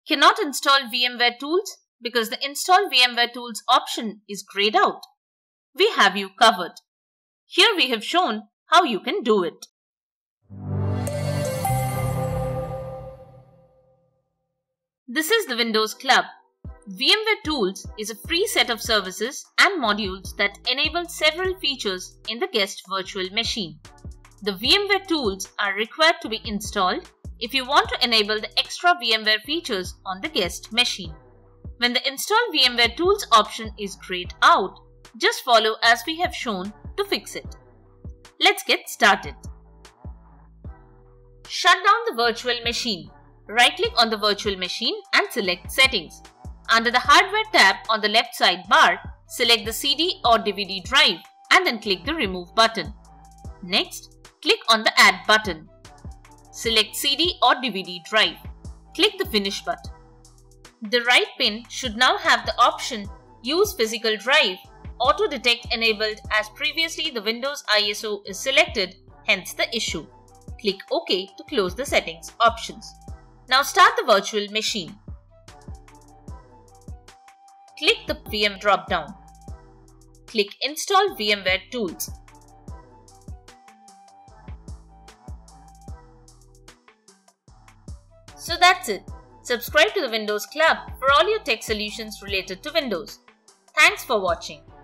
Cannot install VMware Tools because the Install VMware Tools option is grayed out? We have you covered. Here we have shown how you can do it. This is the Windows Club. VMware Tools is a free set of services and modules that enable several features in the guest virtual machine. The VMware Tools are required to be installed if you want to enable the extra VMware features on the guest machine. When the Install VMware Tools option is grayed out, just follow as we have shown to fix it. Let's get started. Shut down the virtual machine. Right-click on the virtual machine and select Settings. Under the Hardware tab on the left sidebar, select the CD or DVD drive and then click the Remove button. Next, click on the Add button. Select CD or DVD drive. Click the Finish button. The right pin should now have the option Use Physical Drive Auto Detect enabled, as previously the Windows ISO is selected, hence the issue. Click OK to close the settings options. Now start the virtual machine. Click the VM drop-down. Click Install VMware Tools. So that's it. Subscribe to the Windows Club for all your tech solutions related to Windows. Thanks for watching.